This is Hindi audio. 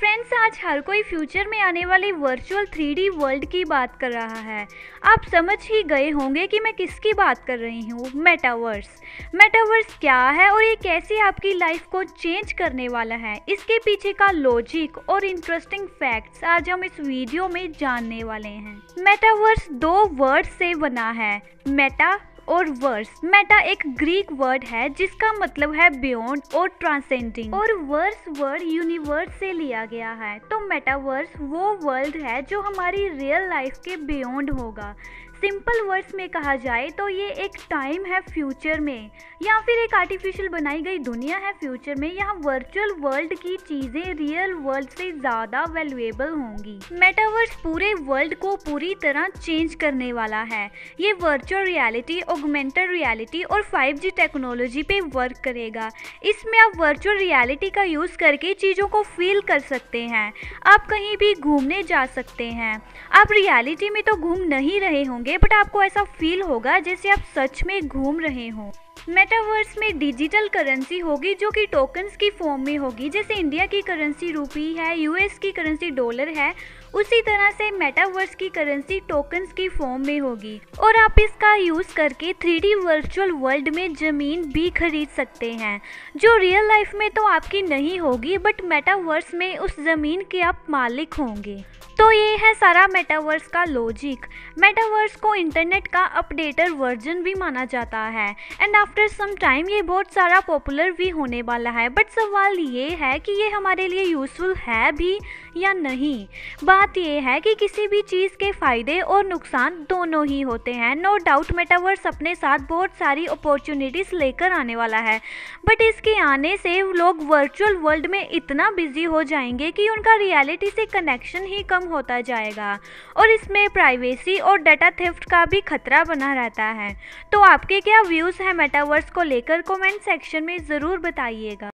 फ्रेंड्स, आज हर कोई फ्यूचर में आने वाले वर्चुअल 3D वर्ल्ड की बात कर रहा है। आप समझ ही गए होंगे कि मैं किसकी बात कर रही हूँ। मेटावर्स। मेटावर्स क्या है और ये कैसे आपकी लाइफ को चेंज करने वाला है, इसके पीछे का लॉजिक और इंटरेस्टिंग फैक्ट्स आज हम इस वीडियो में जानने वाले हैं। मेटावर्स दो वर्ड से बना है, मेटा और वर्स। मेटा एक ग्रीक वर्ड है जिसका मतलब है बियॉन्ड और ट्रांसेंडिंग, और वर्स वर्ड यूनिवर्स से लिया गया है। तो मेटावर्स वो वर्ल्ड है जो हमारी रियल लाइफ के बियॉन्ड होगा। सिंपल वर्ड्स में कहा जाए तो ये एक टाइम है फ्यूचर में, या फिर एक आर्टिफिशियल बनाई गई दुनिया है फ्यूचर में। यहाँ वर्चुअल वर्ल्ड की चीज़ें रियल वर्ल्ड से ज़्यादा वैल्यूएबल होंगी। मेटावर्स पूरे वर्ल्ड को पूरी तरह चेंज करने वाला है। ये वर्चुअल रियलिटी, ऑगमेंटेड रियलिटी और 5G टेक्नोलॉजी पे वर्क करेगा। इसमें आप वर्चुअल रियलिटी का यूज़ करके चीज़ों को फील कर सकते हैं। आप कहीं भी घूमने जा सकते हैं। आप रियलिटी में तो घूम नहीं रहे होंगे, बट आपको ऐसा फील होगा जैसे आप सच में घूम रहे हो। मेटावर्स में डिजिटल करेंसी होगी जो कि टोकन्स की फॉर्म में होगी। जैसे इंडिया की करेंसी रुपी है, यूएस की करेंसी डॉलर है, उसी तरह से मेटावर्स की करेंसी टोकन्स की फॉर्म में होगी। और आप इसका यूज़ करके 3D वर्चुअल वर्ल्ड में ज़मीन भी खरीद सकते हैं, जो रियल लाइफ में तो आपकी नहीं होगी, बट मेटावर्स में उस ज़मीन के आप मालिक होंगे। तो ये है सारा मेटावर्स का लॉजिक। मेटावर्स को इंटरनेट का अपडेटेड वर्जन भी माना जाता है, एंड आफ्टर सम टाइम ये बहुत सारा पॉपुलर भी होने वाला है। बट सवाल ये है कि ये हमारे लिए यूज़फुल है भी या नहीं। बात ये है कि किसी भी चीज़ के फ़ायदे और नुकसान दोनों ही होते हैं। नो डाउट मेटावर्स अपने साथ बहुत सारी अपॉर्चुनिटीज़ लेकर आने वाला है, बट इसके आने से लोग वर्चुअल वर्ल्ड में इतना बिजी हो जाएंगे कि उनका रियलिटी से कनेक्शन ही कम होता जाएगा, और इसमें प्राइवेसी और डाटा थेफ्ट का भी खतरा बना रहता है। तो आपके क्या व्यूज़ हैं मेटावर्स को लेकर, कमेंट सेक्शन में ज़रूर बताइएगा।